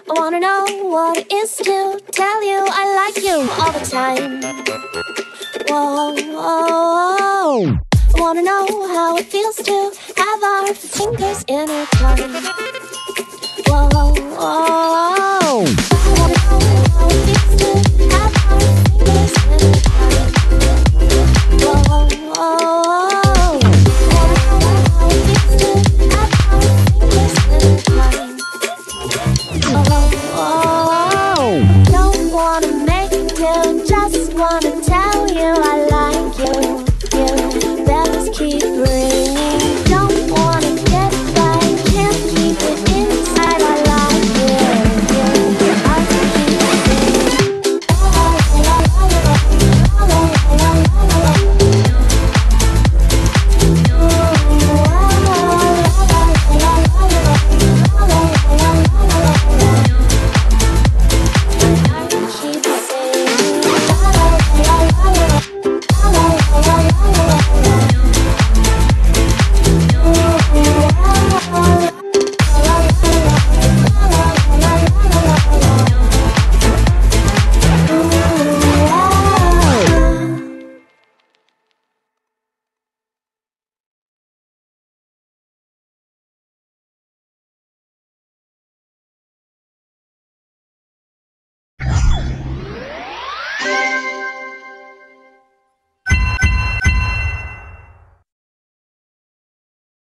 I wanna know what it is to tell you I like you all the time. Whoa, whoa, whoa. I wanna know how it feels to have our fingers intertwined.